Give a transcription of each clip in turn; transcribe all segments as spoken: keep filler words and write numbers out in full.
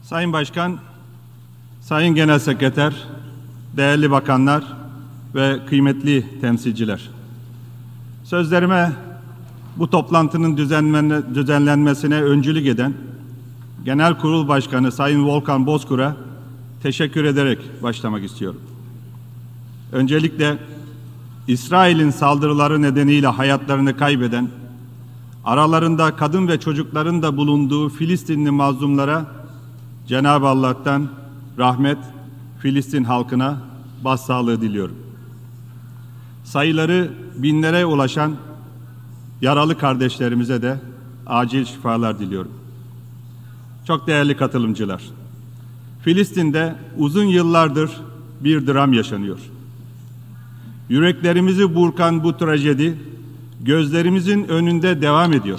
Sayın Başkan, Sayın Genel Sekreter, değerli bakanlar ve kıymetli temsilciler. Sözlerime bu toplantının düzenlenmesine öncülük eden Genel Kurul Başkanı Sayın Volkan Bozkır'a teşekkür ederek başlamak istiyorum. Öncelikle İsrail'in saldırıları nedeniyle hayatlarını kaybeden, aralarında kadın ve çocukların da bulunduğu Filistinli mazlumlara Cenab-ı Allah'tan rahmet, Filistin halkına başsağlığı diliyorum. Sayıları binlere ulaşan yaralı kardeşlerimize de acil şifalar diliyorum. Çok değerli katılımcılar, Filistin'de uzun yıllardır bir dram yaşanıyor. Yüreklerimizi burkan bu trajedi gözlerimizin önünde devam ediyor.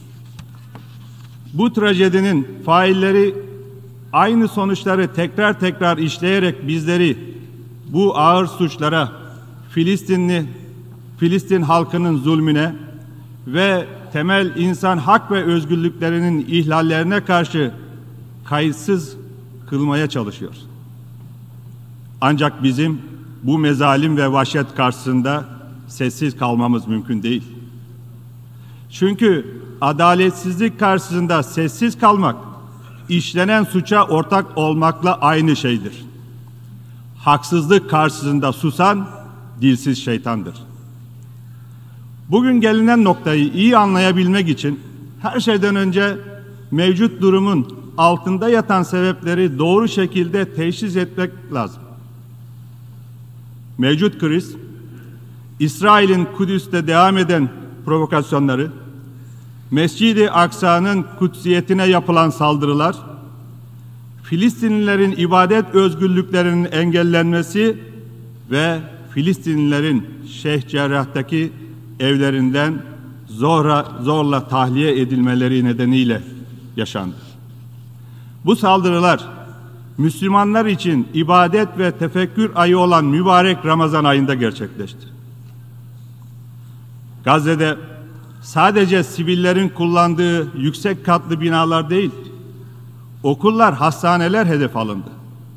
Bu trajedinin failleri aynı sonuçları tekrar tekrar işleyerek bizleri bu ağır suçlara, Filistinli, Filistin halkının zulmüne ve temel insan hak ve özgürlüklerinin ihlallerine karşı kayıtsız kılmaya çalışıyor. Ancak bizim bu mezalim ve vahşet karşısında sessiz kalmamız mümkün değil. Çünkü adaletsizlik karşısında sessiz kalmak, işlenen suça ortak olmakla aynı şeydir. Haksızlık karşısında susan, dilsiz şeytandır. Bugün gelinen noktayı iyi anlayabilmek için her şeyden önce mevcut durumun altında yatan sebepleri doğru şekilde teşhis etmek lazım. Mevcut kriz, İsrail'in Kudüs'te devam eden provokasyonları, Mescid-i Aksa'nın kutsiyetine yapılan saldırılar, Filistinlilerin ibadet özgürlüklerinin engellenmesi ve Filistinlilerin Şeyh Cerrah'taki evlerinden zorla, zorla tahliye edilmeleri nedeniyle yaşandı. Bu saldırılar Müslümanlar için ibadet ve tefekkür ayı olan mübarek Ramazan ayında gerçekleşti. Gazze'de sadece sivillerin kullandığı yüksek katlı binalar değil, okullar, hastaneler hedef alındı.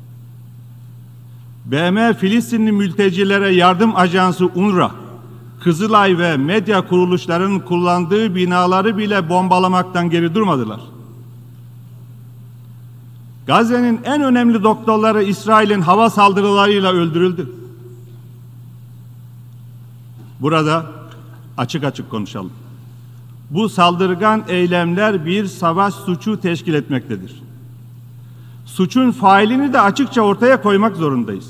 B M Filistinli mültecilere yardım ajansı UNRWA, Kızılay ve medya kuruluşlarının kullandığı binaları bile bombalamaktan geri durmadılar. Gazze'nin en önemli doktorları İsrail'in hava saldırılarıyla öldürüldü. Burada açık açık konuşalım. Bu saldırgan eylemler bir savaş suçu teşkil etmektedir. Suçun failini de açıkça ortaya koymak zorundayız.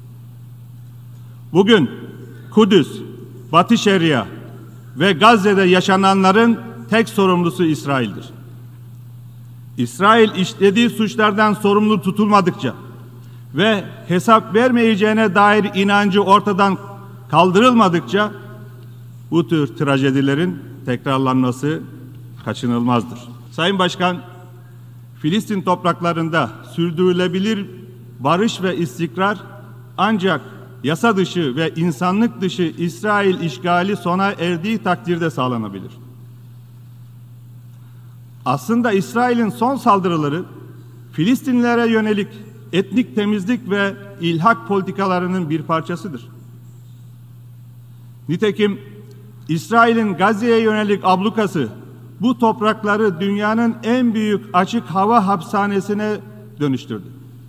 Bugün Kudüs, Batı Şeria ve Gazze'de yaşananların tek sorumlusu İsrail'dir. İsrail işlediği suçlardan sorumlu tutulmadıkça ve hesap vermeyeceğine dair inancı ortadan kaldırılmadıkça bu tür trajedilerin tekrarlanması kaçınılmazdır. Sayın Başkan, Filistin topraklarında sürdürülebilir barış ve istikrar ancak yasa dışı ve insanlık dışı İsrail işgali sona erdiği takdirde sağlanabilir. Aslında İsrail'in son saldırıları Filistinlilere yönelik etnik temizlik ve ilhak politikalarının bir parçasıdır. Nitekim İsrail'in Gazze'ye yönelik ablukası bu toprakları dünyanın en büyük açık hava hapishanesine dönüştürdü.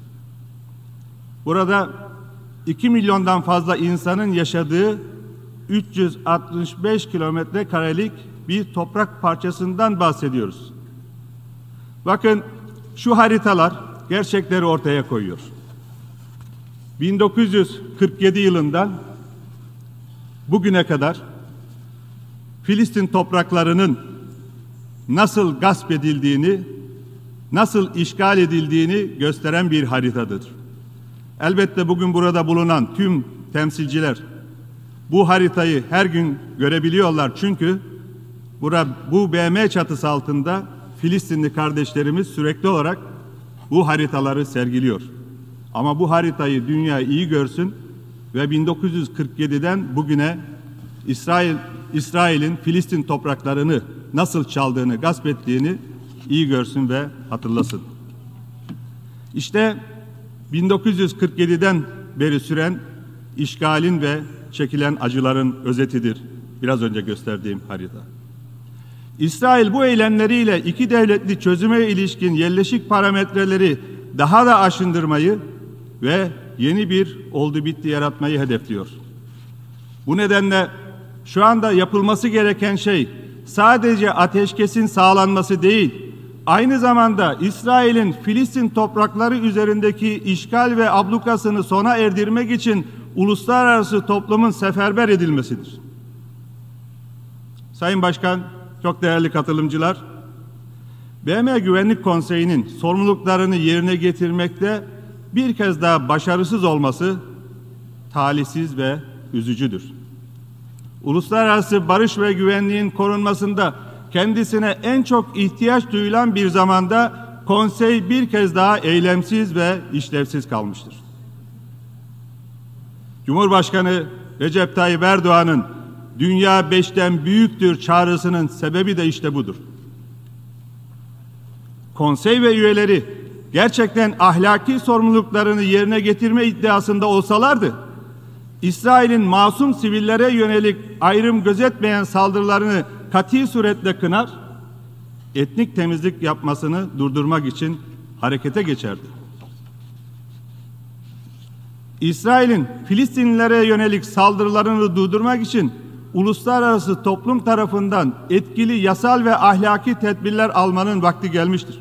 Burada iki milyondan fazla insanın yaşadığı üç yüz altmış beş kilometre karelik bir toprak parçasından bahsediyoruz. Bakın şu haritalar gerçekleri ortaya koyuyor. bin dokuz yüz kırk yedi yılından bugüne kadar Filistin topraklarının nasıl gasp edildiğini, nasıl işgal edildiğini gösteren bir haritadır. Elbette bugün burada bulunan tüm temsilciler bu haritayı her gün görebiliyorlar çünkü bura, bu B M çatısı altında Filistinli kardeşlerimiz sürekli olarak bu haritaları sergiliyor. Ama bu haritayı dünya iyi görsün ve bin dokuz yüz kırk yediden bugüne İsrail İsrail'in Filistin topraklarını nasıl çaldığını, gasp ettiğini iyi görsün ve hatırlasın. İşte bin dokuz yüz kırk yedi'den beri süren işgalin ve çekilen acıların özetidir biraz önce gösterdiğim harita. İsrail bu eylemleriyle iki devletli çözüme ilişkin yerleşik parametreleri daha da aşındırmayı ve yeni bir oldu bitti yaratmayı hedefliyor. Bu nedenle şu anda yapılması gereken şey sadece ateşkesin sağlanması değil, aynı zamanda İsrail'in Filistin toprakları üzerindeki işgal ve ablukasını sona erdirmek için uluslararası toplumun seferber edilmesidir. Sayın Başkan, çok değerli katılımcılar, B M Güvenlik Konseyi'nin sorumluluklarını yerine getirmekte bir kez daha başarısız olması talihsiz ve üzücüdür. Uluslararası barış ve güvenliğin korunmasında kendisine en çok ihtiyaç duyulan bir zamanda konsey bir kez daha eylemsiz ve işlevsiz kalmıştır. Cumhurbaşkanı Recep Tayyip Erdoğan'ın dünya beşten büyüktür çağrısının sebebi de işte budur. Konsey ve üyeleri gerçekten ahlaki sorumluluklarını yerine getirme iddiasında olsalardı, İsrail'in masum sivillere yönelik ayrım gözetmeyen saldırılarını kat'i suretle kınar, etnik temizlik yapmasını durdurmak için harekete geçerdi. İsrail'in Filistinlilere yönelik saldırılarını durdurmak için uluslararası toplum tarafından etkili yasal ve ahlaki tedbirler almanın vakti gelmiştir.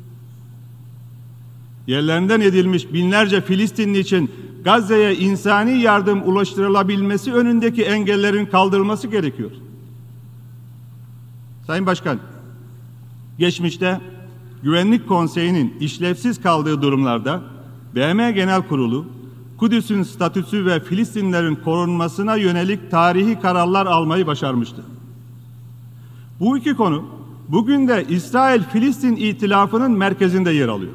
Yerlerinden edilmiş binlerce Filistinli için Gazze'ye insani yardım ulaştırılabilmesi önündeki engellerin kaldırılması gerekiyor. Sayın Başkan, geçmişte Güvenlik Konseyi'nin işlevsiz kaldığı durumlarda B M Genel Kurulu, Kudüs'ün statüsü ve Filistinlerin korunmasına yönelik tarihi kararlar almayı başarmıştı. Bu iki konu bugün de İsrail-Filistin İtilafı'nın merkezinde yer alıyor.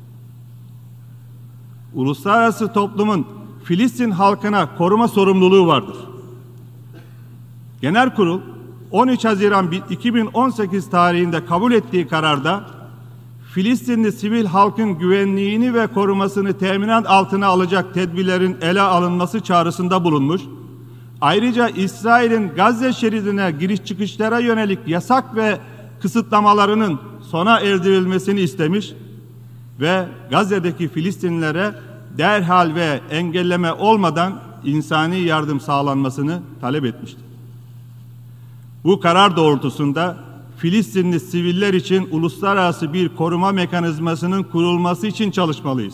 Uluslararası toplumun Filistin halkına koruma sorumluluğu vardır. Genel Kurul on üç Haziran iki bin on sekiz tarihinde kabul ettiği kararda Filistinli sivil halkın güvenliğini ve korumasını teminat altına alacak tedbirlerin ele alınması çağrısında bulunmuş. Ayrıca İsrail'in Gazze şeridine giriş çıkışlara yönelik yasak ve kısıtlamalarının sona erdirilmesini istemiş ve Gazze'deki Filistinlilere derhal ve engelleme olmadan insani yardım sağlanmasını talep etmiştir. Bu karar doğrultusunda Filistinli siviller için uluslararası bir koruma mekanizmasının kurulması için çalışmalıyız.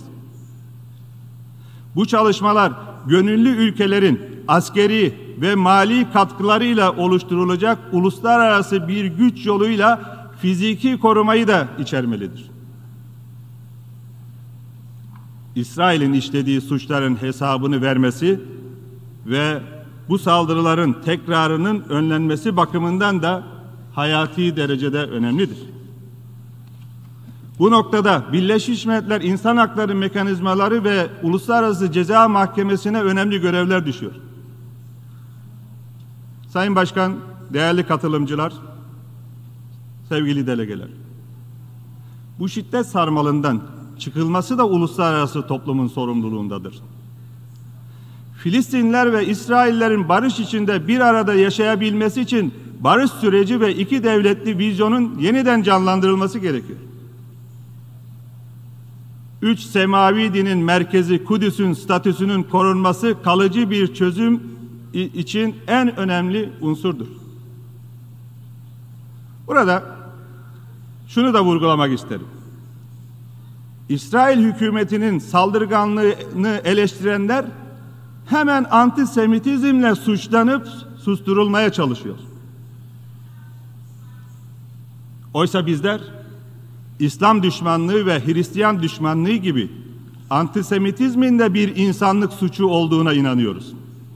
Bu çalışmalar gönüllü ülkelerin askeri ve mali katkılarıyla oluşturulacak uluslararası bir güç yoluyla fiziki korumayı da içermelidir. İsrail'in işlediği suçların hesabını vermesi ve bu saldırıların tekrarının önlenmesi bakımından da hayati derecede önemlidir. Bu noktada Birleşmiş Milletler İnsan Hakları Mekanizmaları ve Uluslararası Ceza Mahkemesi'ne önemli görevler düşüyor. Sayın Başkan, değerli katılımcılar, sevgili delegeler, bu şiddet sarmalından çıkılması da uluslararası toplumun sorumluluğundadır. Filistinliler ve İsraillerin barış içinde bir arada yaşayabilmesi için barış süreci ve iki devletli vizyonun yeniden canlandırılması gerekiyor. Üç semavi dinin merkezi Kudüs'ün statüsünün korunması kalıcı bir çözüm için en önemli unsurdur. Burada şunu da vurgulamak isterim. İsrail hükümetinin saldırganlığını eleştirenler hemen antisemitizmle suçlanıp susturulmaya çalışıyor. Oysa bizler İslam düşmanlığı ve Hristiyan düşmanlığı gibi antisemitizmin de bir insanlık suçu olduğuna inanıyoruz.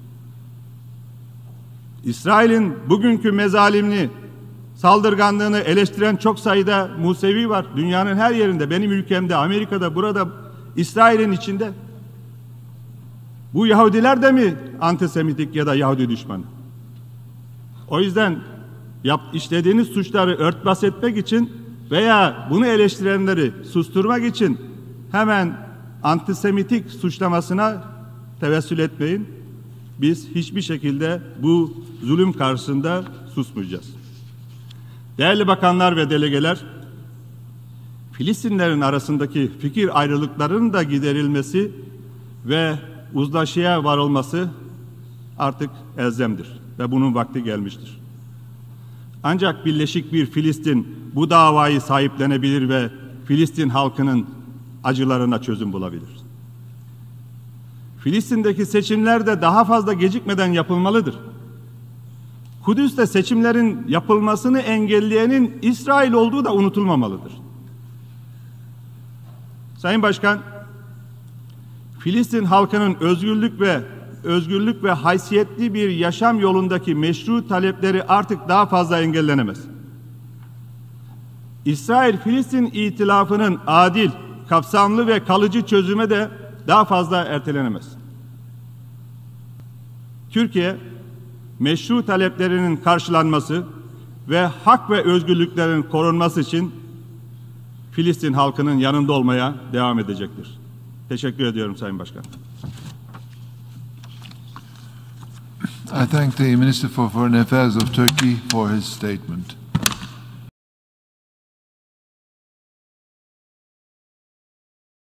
İsrail'in bugünkü mezalimini, saldırganlığını eleştiren çok sayıda Musevi var. Dünyanın her yerinde, benim ülkemde, Amerika'da, burada, İsrail'in içinde. Bu Yahudiler de mi antisemitik ya da Yahudi düşmanı? O yüzden yap, işlediğiniz suçları örtbas etmek için veya bunu eleştirenleri susturmak için hemen antisemitik suçlamasına tevessül etmeyin. Biz hiçbir şekilde bu zulüm karşısında susmayacağız. Değerli bakanlar ve delegeler, Filistinlerin arasındaki fikir ayrılıklarının da giderilmesi ve uzlaşıya varılması artık elzemdir ve bunun vakti gelmiştir. Ancak birleşik bir Filistin bu davayı sahiplenebilir ve Filistin halkının acılarına çözüm bulabilir. Filistin'deki seçimler de daha fazla gecikmeden yapılmalıdır. Kudüs'te seçimlerin yapılmasını engelleyenin İsrail olduğu da unutulmamalıdır. Sayın Başkan, Filistin halkının özgürlük ve özgürlük ve haysiyetli bir yaşam yolundaki meşru talepleri artık daha fazla engellenemez. İsrail-Filistin itilafının adil, kapsamlı ve kalıcı çözüme de daha fazla ertelenemez. Türkiye, meşru taleplerinin karşılanması ve hak ve özgürlüklerin korunması için Filistin halkının yanında olmaya devam edecektir. Teşekkür ediyorum Sayın Başkan. I thank the Minister for Foreign Affairs of Turkey for his statement.